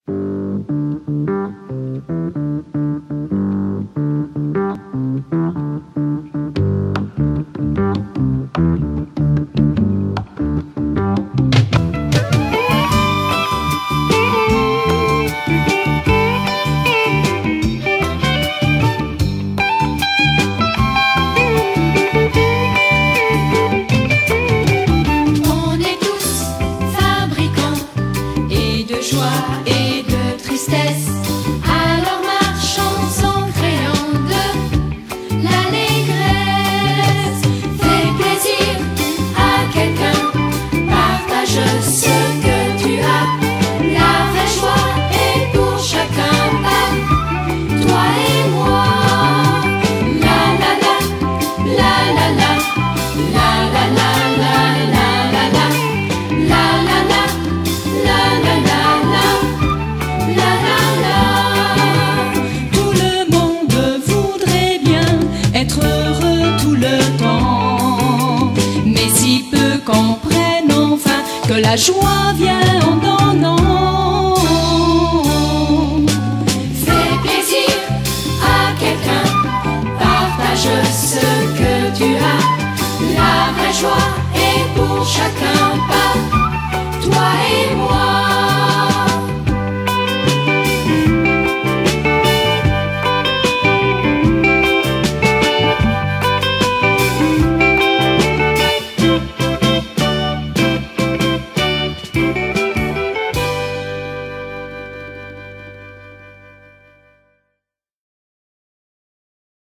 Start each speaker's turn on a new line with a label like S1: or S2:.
S1: Et de tristesse, alors marchons en créant de l'allégresse. Fais plaisir à quelqu'un, partage ce que tu as. La vraie joie est pour chacun, pas toi et moi. La la la, la la la, la la la, la la la, la la la, la la la.
S2: Tout le monde voudrait bien être heureux tout le temps, mais si peu comprennent enfin que la joie vient en donnant.
S1: Fais plaisir à quelqu'un, partage ce que tu as. La vraie joie est pour chacun.